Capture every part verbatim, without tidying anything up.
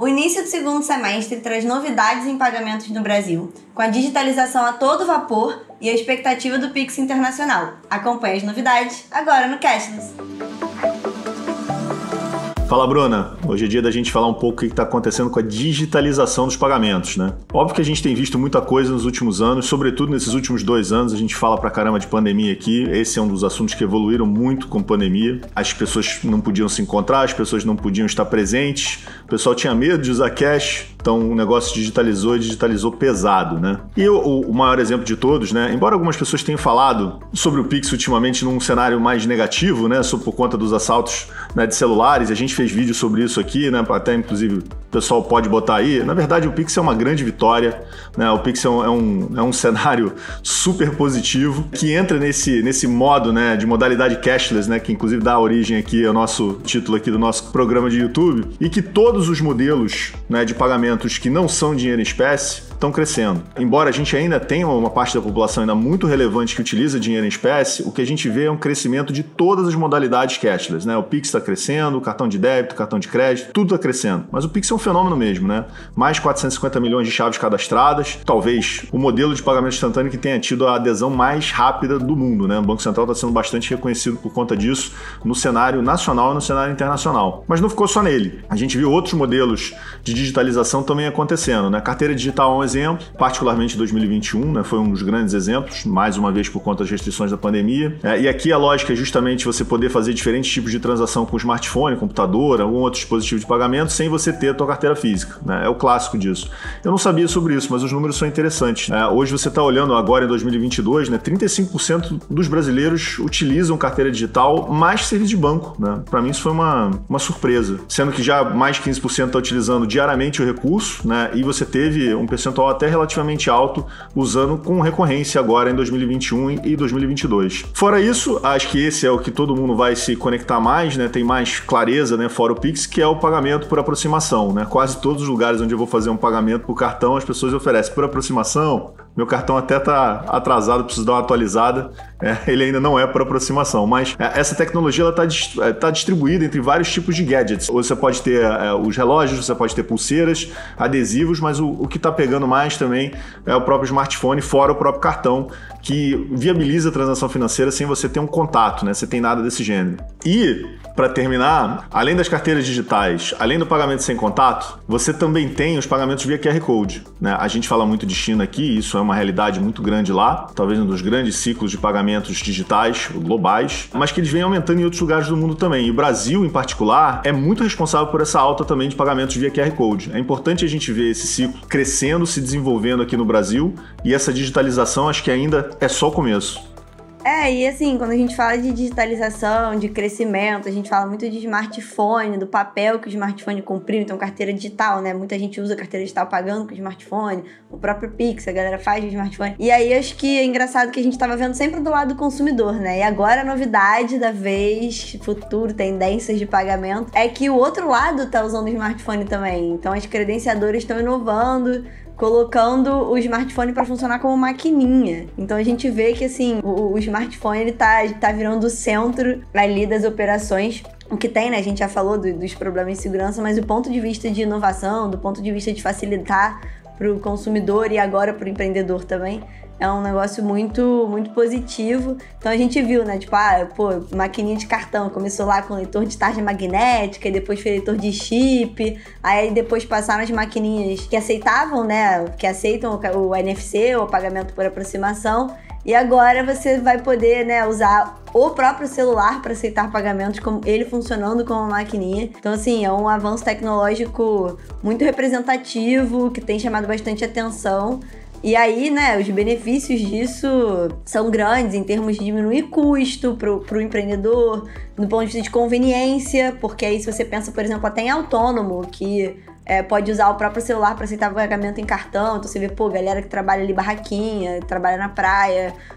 O início do segundo semestre traz novidades em pagamentos no Brasil, com a digitalização a todo vapor e a expectativa do Pix internacional. Acompanhe as novidades agora no Cashless. Fala, Bruna. Hoje é dia da gente falar um pouco o que está acontecendo com a digitalização dos pagamentos, né? Óbvio que a gente tem visto muita coisa nos últimos anos, sobretudo nesses últimos dois anos, a gente fala pra caramba de pandemia aqui, esse é um dos assuntos que evoluíram muito com pandemia. As pessoas não podiam se encontrar, as pessoas não podiam estar presentes, o pessoal tinha medo de usar cash, então o negócio digitalizou e digitalizou pesado, né? E o, o maior exemplo de todos, né? Embora algumas pessoas tenham falado sobre o Pix ultimamente num cenário mais negativo, né? Por conta dos assaltos, né, de celulares, a gente fez vídeo sobre isso aqui, né? Até inclusive o pessoal pode botar aí. Na verdade, o Pix é uma grande vitória, né? O Pix é um, é um, é um cenário super positivo que entra nesse, nesse modo, né, de modalidade cashless, né? Que inclusive dá origem aqui ao nosso título aqui do nosso programa de YouTube, e que todos os modelos, né, de pagamentos que não são dinheiro em espécie estão crescendo. Embora a gente ainda tenha uma parte da população ainda muito relevante que utiliza dinheiro em espécie, o que a gente vê é um crescimento de todas as modalidades cashless, né? O Pix está crescendo, o cartão de débito, cartão de crédito, tudo está crescendo. Mas o Pix é um fenômeno mesmo, né? Mais quatrocentos e cinquenta milhões de chaves cadastradas, talvez o modelo de pagamento instantâneo que tenha tido a adesão mais rápida do mundo, né? O Banco Central está sendo bastante reconhecido por conta disso no cenário nacional e no cenário internacional. Mas não ficou só nele. A gente viu outros modelos de digitalização também acontecendo, né? Carteira digital é um exemplo, particularmente em dois mil e vinte e um, né? Foi um dos grandes exemplos, mais uma vez por conta das restrições da pandemia. É, e aqui a lógica é justamente você poder fazer diferentes tipos de transação com smartphone, computador, algum outro dispositivo de pagamento sem você ter a tua carteira física, né? É o clássico disso. Eu não sabia sobre isso, mas os números são interessantes. É, hoje você está olhando agora em dois mil e vinte e dois, né? trinta e cinco por cento dos brasileiros utilizam carteira digital mais serviço de banco, né? Para mim isso foi uma, uma surpresa, sendo que já mais de quinze por cento está utilizando diariamente o recurso, né? E você teve um percentual até relativamente alto usando com recorrência agora em dois mil e vinte e um e dois mil e vinte e dois. Fora isso, acho que esse é o que todo mundo vai se conectar mais, né? Tem mais clareza, né? Fora o Pix, que é o pagamento por aproximação, né? Quase todos os lugares onde eu vou fazer um pagamento por cartão, as pessoas oferecem por aproximação. Meu cartão até tá atrasado, preciso dar uma atualizada. É, ele ainda não é por aproximação, mas é, essa tecnologia ela tá, é, tá distribuída entre vários tipos de gadgets. Você pode ter é, os relógios, você pode ter pulseiras, adesivos, mas o, o que está pegando mais também é o próprio smartphone, fora o próprio cartão, que viabiliza a transação financeira sem você ter um contato, né? Você tem nada desse gênero. E, para terminar, além das carteiras digitais, além do pagamento sem contato, você também tem os pagamentos via Q R Code, né? A gente fala muito de China aqui, isso é uma realidade muito grande lá, talvez um dos grandes ciclos de pagamentos digitais, globais, mas que eles vêm aumentando em outros lugares do mundo também. E o Brasil, em particular, é muito responsável por essa alta também de pagamentos via Q R Code. É importante a gente ver esse ciclo crescendo, se desenvolvendo aqui no Brasil, e essa digitalização acho que ainda é só o começo. É, e assim, quando a gente fala de digitalização, de crescimento, a gente fala muito de smartphone, do papel que o smartphone cumpriu, então carteira digital, né? Muita gente usa carteira digital pagando com o smartphone, o próprio Pix, a galera faz de smartphone. E aí, acho que é engraçado que a gente tava vendo sempre do lado do consumidor, né? E agora a novidade da vez, futuro, tendências de pagamento, é que o outro lado tá usando o smartphone também. Então as credenciadoras estão inovando, colocando o smartphone para funcionar como maquininha. Então a gente vê que assim, o, o smartphone ele tá, tá virando o centro ali das operações. O que tem, né? A gente já falou do, dos problemas de segurança, mas do ponto de vista de inovação, do ponto de vista de facilitar para o consumidor e agora para o empreendedor também, é um negócio muito, muito positivo. Então a gente viu, né? Tipo, ah, pô, maquininha de cartão. Começou lá com leitor de tarja magnética, e depois foi leitor de chip. Aí depois passaram as maquininhas que aceitavam, né? Que aceitam o N F C, o pagamento por aproximação. E agora você vai poder, né, usar o próprio celular para aceitar pagamentos, com ele funcionando como uma maquininha. Então, assim, é um avanço tecnológico muito representativo, que tem chamado bastante atenção. E aí, né, os benefícios disso são grandes em termos de diminuir custo pro, pro empreendedor, do ponto de vista de conveniência, porque aí se você pensa, por exemplo, até em autônomo, que é, pode usar o próprio celular para aceitar pagamento em cartão, então você vê, pô, galera que trabalha ali barraquinha, trabalha na praia,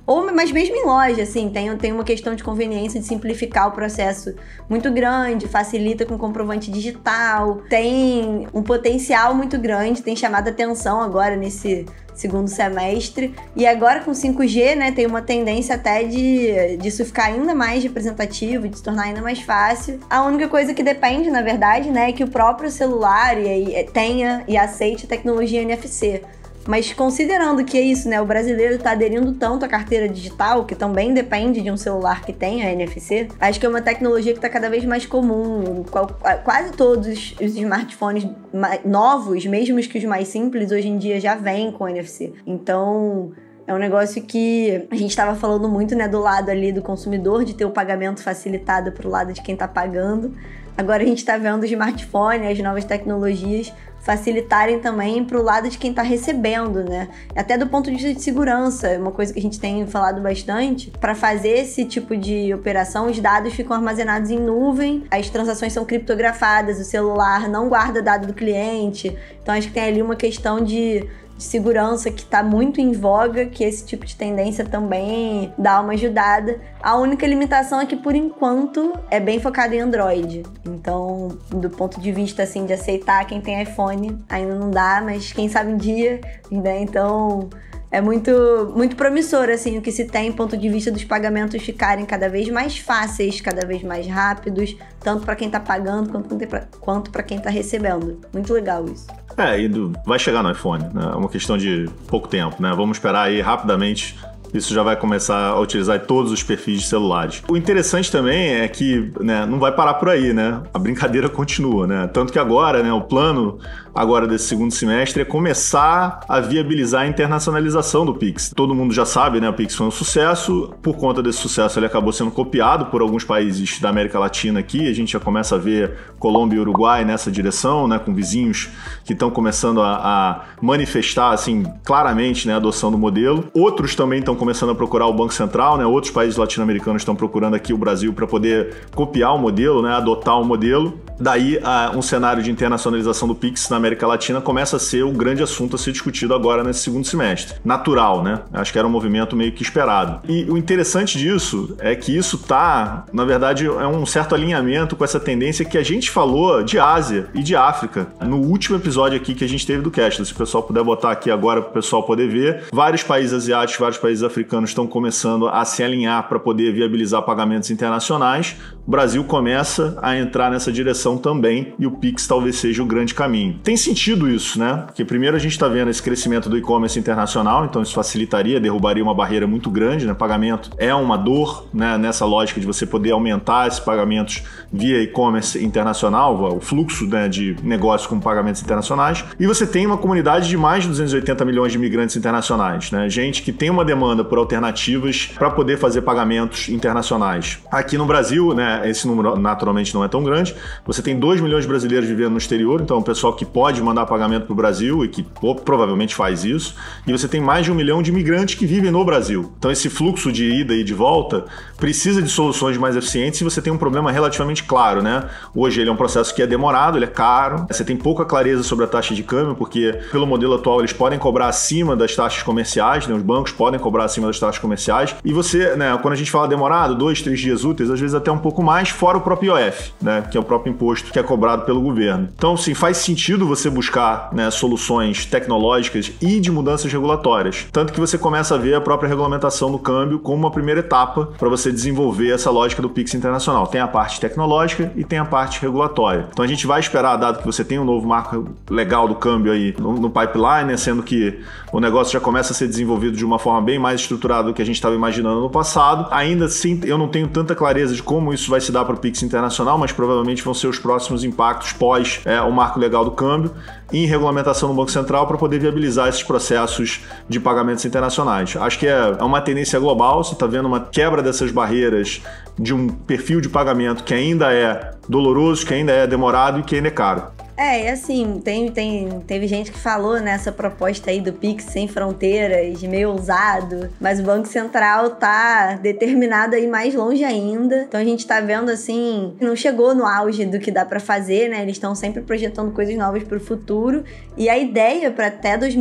Ou, mas mesmo em loja, assim, tem, tem uma questão de conveniência de simplificar o processo muito grande, facilita com comprovante digital, tem um potencial muito grande, tem chamado a atenção agora nesse segundo semestre. E agora com cinco G, né, tem uma tendência até de disso ficar ainda mais representativo, de se tornar ainda mais fácil. A única coisa que depende, na verdade, né, é que o próprio celular e, tenha e aceite tecnologia N F C. Mas considerando que é isso, né, o brasileiro está aderindo tanto à carteira digital, que também depende de um celular que tenha N F C, acho que é uma tecnologia que está cada vez mais comum. Quase todos os smartphones novos, mesmo os que os mais simples, hoje em dia já vêm com N F C. Então, é um negócio que a gente estava falando muito, né, do lado ali do consumidor, de ter o pagamento facilitado para o lado de quem está pagando. Agora a gente está vendo o smartphone, as novas tecnologias facilitarem também para o lado de quem está recebendo, né? Até do ponto de vista de segurança, uma coisa que a gente tem falado bastante, para fazer esse tipo de operação, os dados ficam armazenados em nuvem, as transações são criptografadas, o celular não guarda dado do cliente, então acho que tem ali uma questão de de segurança que está muito em voga, que esse tipo de tendência também dá uma ajudada. A única limitação é que, por enquanto, é bem focado em Android. Então, do ponto de vista, assim, de aceitar quem tem iPhone, ainda não dá, mas quem sabe um dia, né? Então, é muito, muito promissor, assim, o que se tem, ponto de vista dos pagamentos ficarem cada vez mais fáceis, cada vez mais rápidos, tanto para quem está pagando quanto para quem está recebendo. Muito legal isso. É, e do, vai chegar no iPhone, né? É uma questão de pouco tempo, né? Vamos esperar aí rapidamente. Isso já vai começar a utilizar todos os perfis de celulares. O interessante também é que, né, não vai parar por aí, né? A brincadeira continua, né? Tanto que agora, né, o plano agora desse segundo semestre é começar a viabilizar a internacionalização do Pix. Todo mundo já sabe, né? O Pix foi um sucesso. Por conta desse sucesso, ele acabou sendo copiado por alguns países da América Latina aqui. A gente já começa a ver Colômbia e Uruguai nessa direção, né? Com vizinhos que estão começando a, a manifestar, assim, claramente, né, a adoção do modelo. Outros também estão começando a procurar o Banco Central, né? Outros países latino-americanos estão procurando aqui o Brasil para poder copiar o modelo, né? Adotar o modelo. Daí, uh, um cenário de internacionalização do Pix na América Latina começa a ser o grande assunto a ser discutido agora nesse segundo semestre. Natural, né? Acho que era um movimento meio que esperado. E o interessante disso é que isso tá, na verdade, é um certo alinhamento com essa tendência que a gente falou de Ásia e de África no último episódio aqui que a gente teve do Cashless. Se o pessoal puder botar aqui agora para o pessoal poder ver, vários países asiáticos, vários países africanos estão começando a se alinhar para poder viabilizar pagamentos internacionais. O Brasil começa a entrar nessa direção também e o Pix talvez seja o grande caminho. Tem sentido isso, né? Porque primeiro a gente está vendo esse crescimento do e-commerce internacional, então isso facilitaria, derrubaria uma barreira muito grande, né? Pagamento é uma dor, né? Nessa lógica de você poder aumentar esses pagamentos via e-commerce internacional, o fluxo, né, de negócios com pagamentos internacionais. E você tem uma comunidade de mais de duzentos e oitenta milhões de imigrantes internacionais, né? Gente que tem uma demanda por alternativas para poder fazer pagamentos internacionais. Aqui no Brasil, né, esse número naturalmente não é tão grande. Você tem dois milhões de brasileiros vivendo no exterior, então o pessoal que pode mandar pagamento para o Brasil e que pô, provavelmente faz isso. E você tem mais de um milhão de imigrantes que vivem no Brasil. Então esse fluxo de ida e de volta precisa de soluções mais eficientes e você tem um problema relativamente claro, né? Hoje ele é um processo que é demorado, ele é caro, você tem pouca clareza sobre a taxa de câmbio, porque pelo modelo atual eles podem cobrar acima das taxas comerciais, né? Os bancos podem cobrar acima das taxas comerciais. E você, né, quando a gente fala demorado, dois, três dias úteis, às vezes até um pouco mais, fora o próprio I O F, né? Que é o próprio imposto que é cobrado pelo governo. Então, sim, faz sentido você buscar, né, soluções tecnológicas e de mudanças regulatórias. Tanto que você começa a ver a própria regulamentação do câmbio como uma primeira etapa para você desenvolver essa lógica do Pix internacional. Tem a parte tecnológica e tem a parte regulatória. Então a gente vai esperar, dado que você tem um novo marco legal do câmbio aí no, no pipeline, né, sendo que o negócio já começa a ser desenvolvido de uma forma bem mais estruturada do que a gente estava imaginando no passado. Ainda assim, eu não tenho tanta clareza de como isso vai se dar para o Pix internacional, mas provavelmente vão ser os próximos impactos pós é, o marco legal do câmbio em regulamentação no Banco Central para poder viabilizar esses processos de pagamentos internacionais. Acho que é uma tendência global, você está vendo uma quebra dessas barreiras de um perfil de pagamento que ainda é doloroso, que ainda é demorado e que ainda é caro. É, e assim, tem, tem, teve gente que falou nessa proposta aí do Pix sem fronteiras, meio ousado, mas o Banco Central tá determinado a ir mais longe ainda. Então a gente tá vendo assim, não chegou no auge do que dá pra fazer, né? Eles estão sempre projetando coisas novas pro futuro. E a ideia para até dois mil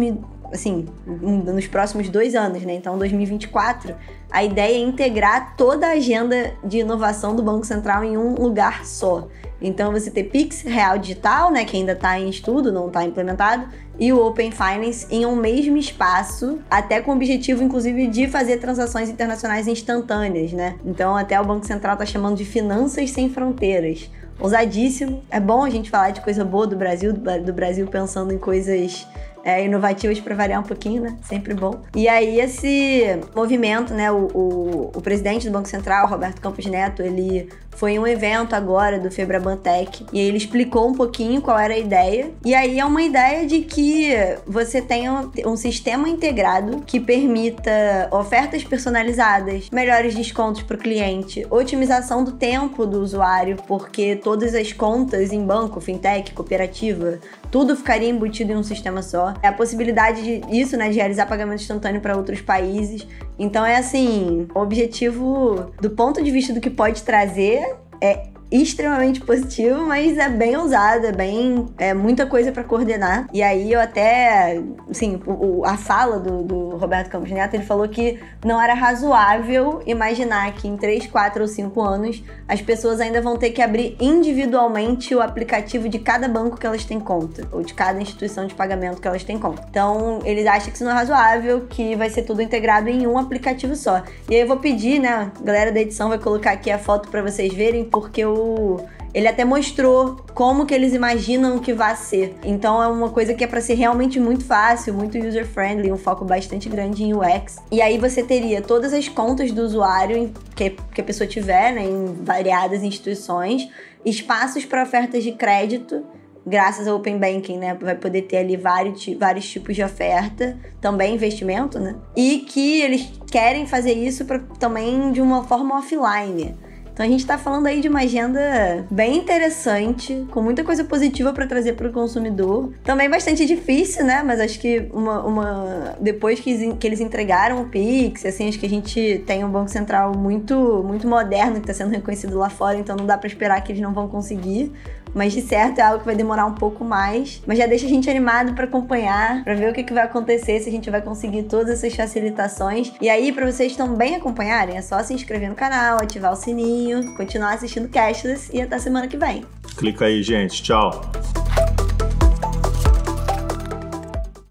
assim, nos próximos dois anos, né? Então, dois mil e vinte e quatro, a ideia é integrar toda a agenda de inovação do Banco Central em um lugar só. Então, você ter Pix, Real Digital, né, que ainda está em estudo, não está implementado, e o Open Finance em um mesmo espaço, até com o objetivo, inclusive, de fazer transações internacionais instantâneas, né? Então, até o Banco Central está chamando de finanças sem fronteiras. Ousadíssimo. É bom a gente falar de coisa boa do Brasil, do Brasil pensando em coisas é, inovativas para variar um pouquinho, né? Sempre bom. E aí esse movimento, né? O, o, o presidente do Banco Central, Roberto Campos Neto, ele foi em um evento agora do Febrabantec e aí ele explicou um pouquinho qual era a ideia. E aí é uma ideia de que você tenha um sistema integrado que permita ofertas personalizadas, melhores descontos para o cliente, otimização do tempo do usuário, porque todas as contas em banco, fintech, cooperativa, tudo ficaria embutido em um sistema só. É a possibilidade de isso, né, de realizar pagamento instantâneo para outros países. Então é assim, o objetivo do ponto de vista do que pode trazer é extremamente positivo, mas é bem ousado, é bem é muita coisa para coordenar. E aí eu até, assim, o, a fala do, do Roberto Campos Neto, ele falou que não era razoável imaginar que em três, quatro ou cinco anos as pessoas ainda vão ter que abrir individualmente o aplicativo de cada banco que elas têm conta, ou de cada instituição de pagamento que elas têm conta. Então, eles acham que isso não é razoável, que vai ser tudo integrado em um aplicativo só. E aí eu vou pedir, né, a galera da edição vai colocar aqui a foto para vocês verem, porque o ele até mostrou como que eles imaginam que vai ser. Então é uma coisa que é para ser realmente muito fácil, muito user-friendly, um foco bastante grande em U X. E aí você teria todas as contas do usuário que, que a pessoa tiver, né, em variadas instituições, espaços para ofertas de crédito, graças ao Open Banking, né, vai poder ter ali vários, vários tipos de oferta, também investimento, né, e que eles querem fazer isso pra, também de uma forma offline. Então a gente tá falando aí de uma agenda bem interessante, com muita coisa positiva para trazer para o consumidor. Também bastante difícil, né? Mas acho que uma, uma... depois que, que eles entregaram o Pix, assim, acho que a gente tem um Banco Central muito, muito moderno que está sendo reconhecido lá fora, então não dá para esperar que eles não vão conseguir. Mas de certo é algo que vai demorar um pouco mais. Mas já deixa a gente animado para acompanhar, para ver o que, que vai acontecer, se a gente vai conseguir todas essas facilitações. E aí, para vocês também acompanharem, é só se inscrever no canal, ativar o sininho, continuar assistindo Cashless e até semana que vem. Clica aí, gente. Tchau.